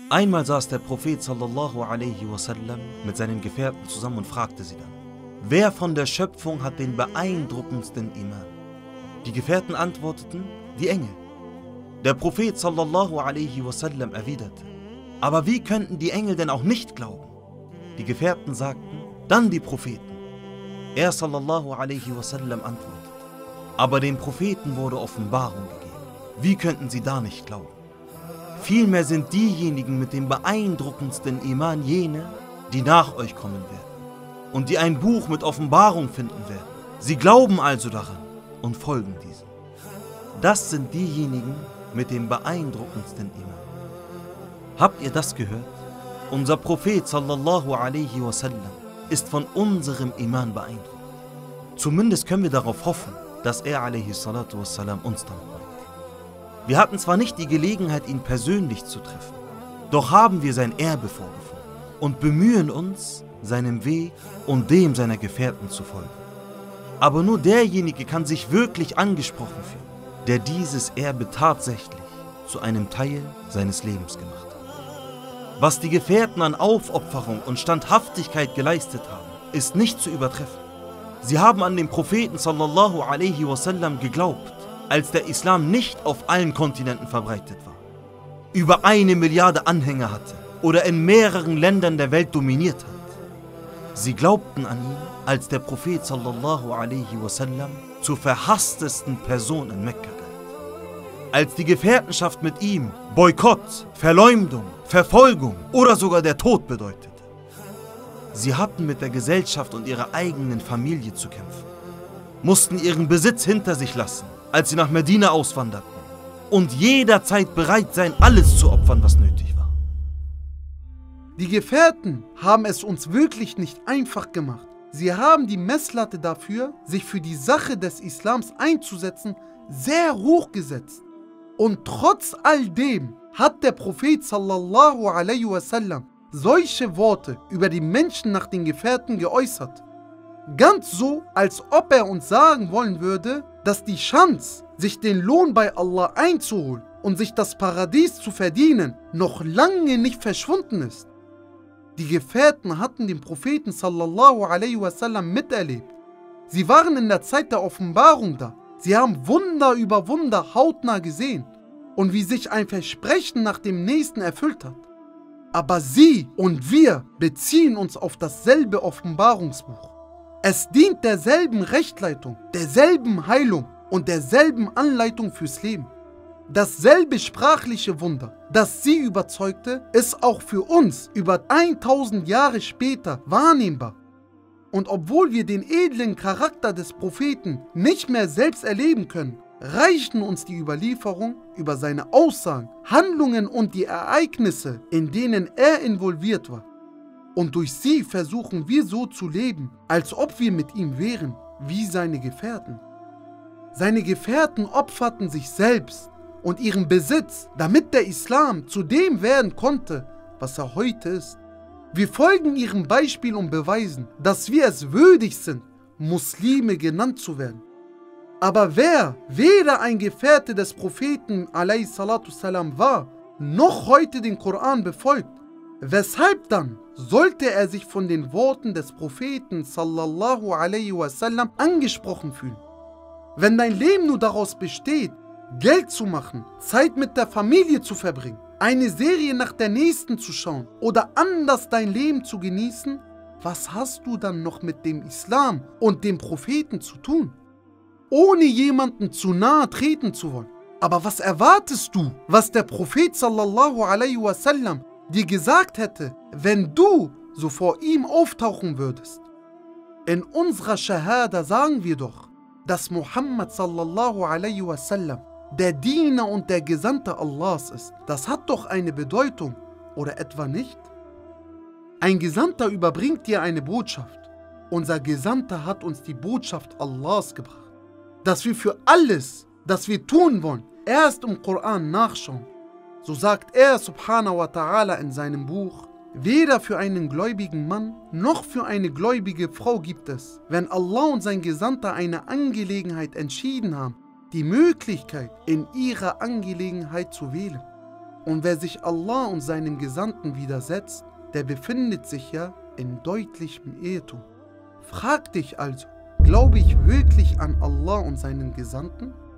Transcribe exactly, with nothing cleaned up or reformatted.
Einmal saß der Prophet sallallahu alaihi wasallam mit seinen Gefährten zusammen und fragte sie dann: Wer von der Schöpfung hat den beeindruckendsten Iman? Die Gefährten antworteten: Die Engel. Der Prophet sallallahu alaihi wasallam erwiderte: Aber wie könnten die Engel denn auch nicht glauben? Die Gefährten sagten: Dann die Propheten. Er sallallahu alaihi wasallam antwortete: Aber den Propheten wurde Offenbarung gegeben. Wie könnten sie da nicht glauben? Vielmehr sind diejenigen mit dem beeindruckendsten Iman jene, die nach euch kommen werden und die ein Buch mit Offenbarung finden werden. Sie glauben also daran und folgen diesem. Das sind diejenigen mit dem beeindruckendsten Iman. Habt ihr das gehört? Unser Prophet sallallahu alaihi wasallam ist von unserem Iman beeindruckt. Zumindest können wir darauf hoffen, dass er alaihi salatu wassalam uns dann bringt. Wir hatten zwar nicht die Gelegenheit, ihn persönlich zu treffen, doch haben wir sein Erbe vorgefunden und bemühen uns, seinem Weg und dem seiner Gefährten zu folgen. Aber nur derjenige kann sich wirklich angesprochen fühlen, der dieses Erbe tatsächlich zu einem Teil seines Lebens gemacht hat. Was die Gefährten an Aufopferung und Standhaftigkeit geleistet haben, ist nicht zu übertreffen. Sie haben an den Propheten sallallahu alaihi wasallam geglaubt, als der Islam nicht auf allen Kontinenten verbreitet war, über eine Milliarde Anhänger hatte oder in mehreren Ländern der Welt dominiert hat. Sie glaubten an ihn, als der Prophet sallallahu alaihi wasallam zur verhasstesten Person in Mekka galt. Als die Gefährtenschaft mit ihm Boykott, Verleumdung, Verfolgung oder sogar der Tod bedeutete. Sie hatten mit der Gesellschaft und ihrer eigenen Familie zu kämpfen, mussten ihren Besitz hinter sich lassen, als sie nach Medina auswanderten, und jederzeit bereit sein, alles zu opfern, was nötig war. Die Gefährten haben es uns wirklich nicht einfach gemacht. Sie haben die Messlatte dafür, sich für die Sache des Islams einzusetzen, sehr hoch gesetzt. Und trotz all dem hat der Prophet sallallahu alaihi wasallam solche Worte über die Menschen nach den Gefährten geäußert. Ganz so, als ob er uns sagen wollen würde, dass die Chance, sich den Lohn bei Allah einzuholen und sich das Paradies zu verdienen, noch lange nicht verschwunden ist. Die Gefährten hatten den Propheten sallallahu alaihi wasallam miterlebt. Sie waren in der Zeit der Offenbarung da. Sie haben Wunder über Wunder hautnah gesehen und wie sich ein Versprechen nach dem nächsten erfüllt hat. Aber sie und wir beziehen uns auf dasselbe Offenbarungsbuch. Es dient derselben Rechtleitung, derselben Heilung und derselben Anleitung fürs Leben. Dasselbe sprachliche Wunder, das sie überzeugte, ist auch für uns über tausend Jahre später wahrnehmbar. Und obwohl wir den edlen Charakter des Propheten nicht mehr selbst erleben können, reichen uns die Überlieferung über seine Aussagen, Handlungen und die Ereignisse, in denen er involviert war. Und durch sie versuchen wir so zu leben, als ob wir mit ihm wären, wie seine Gefährten. Seine Gefährten opferten sich selbst und ihren Besitz, damit der Islam zu dem werden konnte, was er heute ist. Wir folgen ihrem Beispiel und beweisen, dass wir es würdig sind, Muslime genannt zu werden. Aber wer weder ein Gefährte des Propheten alaihi salatu salam war, noch heute den Koran befolgt, weshalb dann sollte er sich von den Worten des Propheten sallallahu alaihi wasallam angesprochen fühlen? Wenn dein Leben nur daraus besteht, Geld zu machen, Zeit mit der Familie zu verbringen, eine Serie nach der nächsten zu schauen oder anders dein Leben zu genießen, was hast du dann noch mit dem Islam und dem Propheten zu tun? Ohne jemanden zu nahe treten zu wollen. Aber was erwartest du, was der Prophet sallallahu alaihi wasallam dir gesagt hätte, wenn du so vor ihm auftauchen würdest? In unserer Shahada sagen wir doch, dass Muhammad sallallahu alaihi wasallam der Diener und der Gesandte Allahs ist. Das hat doch eine Bedeutung, oder etwa nicht? Ein Gesandter überbringt dir eine Botschaft. Unser Gesandter hat uns die Botschaft Allahs gebracht. Dass wir für alles, das wir tun wollen, erst im Koran nachschauen. So sagt er subhanahu wa ta'ala in seinem Buch: Weder für einen gläubigen Mann noch für eine gläubige Frau gibt es, wenn Allah und sein Gesandter eine Angelegenheit entschieden haben, die Möglichkeit, in ihrer Angelegenheit zu wählen. Und wer sich Allah und seinem Gesandten widersetzt, der befindet sich ja in deutlichem Irrtum. Frag dich also, glaube ich wirklich an Allah und seinen Gesandten?